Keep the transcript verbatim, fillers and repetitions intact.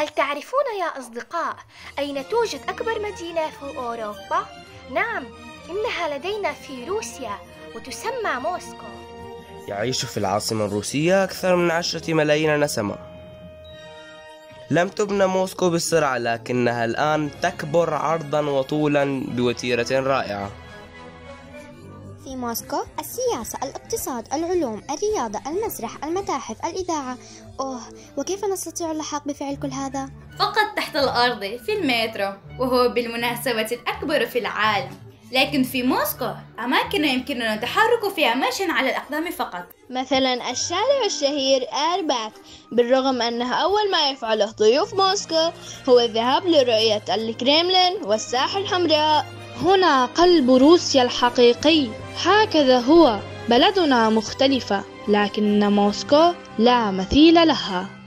هل تعرفون يا أصدقاء أين توجد أكبر مدينة في أوروبا؟ نعم، إنها لدينا في روسيا وتسمى موسكو. يعيش في العاصمة الروسية أكثر من عشرة ملايين نسمة. لم تبنى موسكو بسرعة، لكنها الآن تكبر عرضا وطولا بوتيرة رائعة. في موسكو السياسة، الاقتصاد، العلوم، الرياضة، المسرح، المتاحف، الإذاعة. أوه، وكيف نستطيع اللحاق بفعل كل هذا؟ فقط تحت الأرض في المترو، وهو بالمناسبة الأكبر في العالم. لكن في موسكو أماكن يمكننا التحرك فيها مشيا على الأقدام فقط، مثلا الشارع الشهير آربات، بالرغم أنه أول ما يفعله ضيوف موسكو هو الذهاب لرؤية الكريملين والساحة الحمراء. هنا قلب روسيا الحقيقي، هكذا هو. بلدنا مختلفة، لكن موسكو لا مثيل لها.